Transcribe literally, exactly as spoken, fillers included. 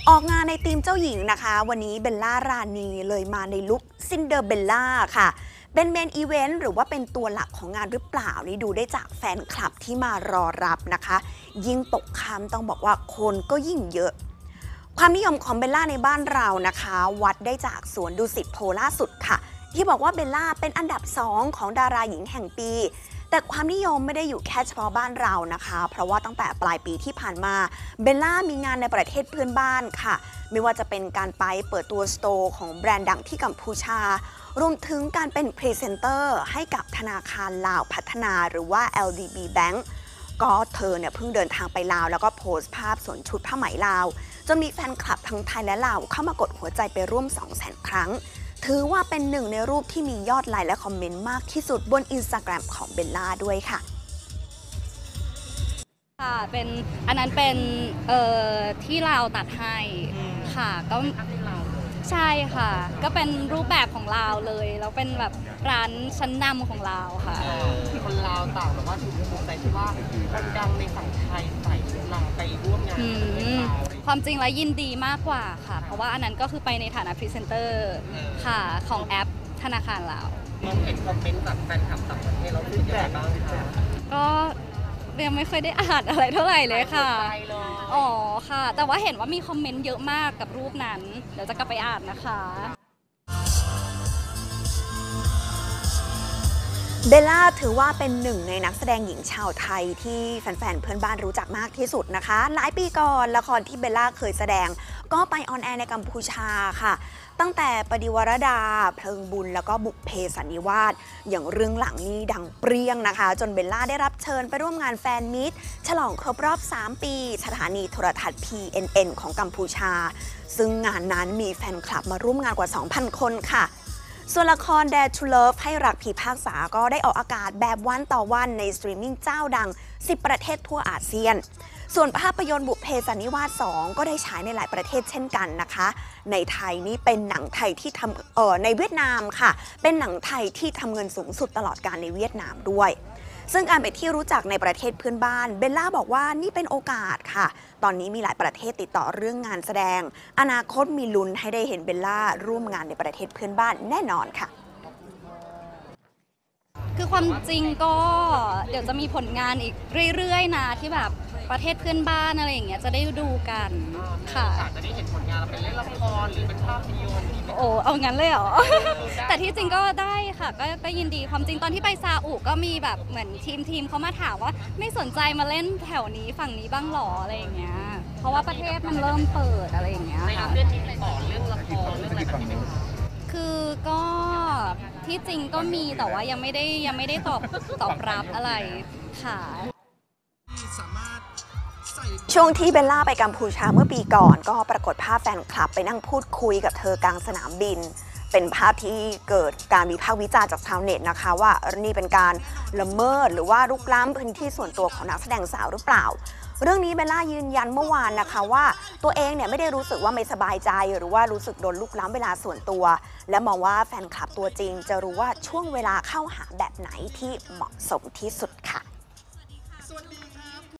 ออกงานในทีมเจ้าหญิงนะคะวันนี้เบลล่ารานีเลยมาในลุคซินเดอร์เบลล่าค่ะเป็นเมนอีเวนต์หรือว่าเป็นตัวหลักของงานหรือเปล่านี่ดูได้จากแฟนคลับที่มารอรับนะคะยิ่งตกค่ำต้องบอกว่าคนก็ยิ่งเยอะความนิยมของเบลล่าในบ้านเรานะคะวัดได้จากสวนดุสิตโพล่าสุดค่ะที่บอกว่าเบลล่าเป็นอันดับสองของดาราหญิงแห่งปีแต่ความนิยมไม่ได้อยู่แค่เฉพาะบ้านเรานะคะเพราะว่าตั้งแต่ปลายปีที่ผ่านมาเบลล่ามีงานในประเทศเพื่อนบ้านค่ะไม่ว่าจะเป็นการไปเปิดตัวสโตร์ของแบรนด์ดังที่กัมพูชารวมถึงการเป็นพรีเซนเตอร์ให้กับธนาคารลาวพัฒนาหรือว่า แอล ดี บี Bank ก็เธอเนี่ยเพิ่งเดินทางไปลาวแล้วก็โพสต์ภาพสวมชุดผ้าไหมลาวจนมีแฟนคลับทั้งไทยและลาวเข้ามากดหัวใจไปร่วม สองแสน ครั้งถือว่าเป็นหนึ่งในรูปที่มียอดไลค์และคอมเมนต์มากที่สุดบน อินสตาแกรม ของเบลล่าด้วยค่ะค่ะเป็นอันนั้นเป็นเอ่อที่เราตัดให้ค่ะก็ใช่ค่ะก็เป็นรูปแบบของเราเลยแล้วเป็นแบบร้านชั้นนำของเราค่ะคนลาวต่างแบบว่าถูกภูมิใจที่ว่าคนดังในฝั่งไทยใส่ชุดนางไปร่วมงานความจริงแล้วยินดีมากกว่าค่ะเพราะว่าอันนั้นก็คือไปในฐานะพรีเซนเตอร์ค่ะของแอปธนาคารลาวมองเห็นคอมเมนต์จากแฟนคลับต่างประเทศเรารู้สึกยังไงบ้างคะก็ยังไม่เคยได้อ่านอะไรเท่าไหร่เลยค่ะอ๋อค่ะแต่ว่าเห็นว่ามีคอมเมนต์เยอะมากกับรูปนั้นเดี๋ยวจะกลับไปอ่านนะคะเบลล่าถือว่าเป็นหนึ่งในนักแสดงหญิงชาวไทยที่แฟนๆเพื่อนบ้านรู้จักมากที่สุดนะคะหลายปีก่อนละครที่เบลล่าเคยแสดงก็ไปออนแอร์ในกัมพูชาค่ะตั้งแต่ปฏิวรดาเพลิงบุญแล้วก็บุพเพสันนิวาสอย่างเรื่องหลังนี้ดังเปรี้ยงนะคะจนเบลล่าได้รับเชิญไปร่วมงานแฟนมิตรฉลองครบรอบสามปีสถานีโทรทัศน์ พี เอ็น เอ็น ของกัมพูชาซึ่งงานนั้นมีแฟนคลับมาร่วมงานกว่า สองพัน คนค่ะส่วนละคร Dare to Love ให้รักพิพากษาก็ได้ออกอากาศแบบวันต่อวันในสตรีมมิ่งเจ้าดังสิบประเทศทั่วอาเซียนส่วนภาพยนตร์บุพเพสันนิวาสสองก็ได้ฉายในหลายประเทศเช่นกันนะคะในไทยนี่เป็นหนังไทยที่ทำเอ่อในเวียดนามค่ะเป็นหนังไทยที่ทำเงินสูงสุดตลอดกาลในเวียดนามด้วยซึ่งการไปที่รู้จักในประเทศเพื่อนบ้านเบลล่าบอกว่านี่เป็นโอกาสค่ะตอนนี้มีหลายประเทศติดต่อเรื่องงานแสดงอนาคตมีลุ้นให้ได้เห็นเบลล่าร่วมงานในประเทศเพื่อนบ้านแน่นอนค่ะคือความจริงก็เดี๋ยวจะมีผลงานอีกเรื่อยๆนะที่แบบประเทศเพื่อนบ้านอะไรอย่างเงี้ยจะได้ดูกันค่ะจะได้เห็นผลงานเราเป็นเล่นละครหรือเป็นภาพยนตร์โอ้เอางั้นเลยเหรอ แต่ที่จริงก็ได้ค่ะก็ก็ยินดีความจริงตอนที่ไปซาอุก็มีแบบเหมือนทีมทีมเขามาถามว่าไม่สนใจมาเล่นแถวนี้ฝั่งนี้บ้างหรออะไรอย่างเงี้ยเพราะว่าประเทศมันเริ่มเปิดอะไรอย่างเงี้ยค่ะเรื่องนี้ต่อเรื่องละครเรื่องอะไรแบบนี้คือก็ที่จริงก็มีแต่ว่ายังไม่ได้ยังไม่ได้ตอบตอบรับอะไรค่ะช่วงที่เบลล่าไปกัมพูชาเมื่อปีก่อนก็ปรากฏภาพแฟนคลับไปนั่งพูดคุยกับเธอกลางสนามบินเป็นภาพที่เกิดการวิพากษ์วิจารณ์จากชาวเน็ตนะคะว่านี่เป็นการละเมิดหรือว่ารุกล้ำพื้นที่ส่วนตัวของนักแสดงสาวหรือเปล่าเรื่องนี้เบลล่ายืนยันเมื่อวานนะคะว่าตัวเองเนี่ยไม่ได้รู้สึกว่าไม่สบายใจหรือว่ารู้สึกโดนลุกล้ำเวลาส่วนตัวและมองว่าแฟนคลับตัวจริงจะรู้ว่าช่วงเวลาเข้าหาแบบไหนที่เหมาะสมที่สุดค่ะ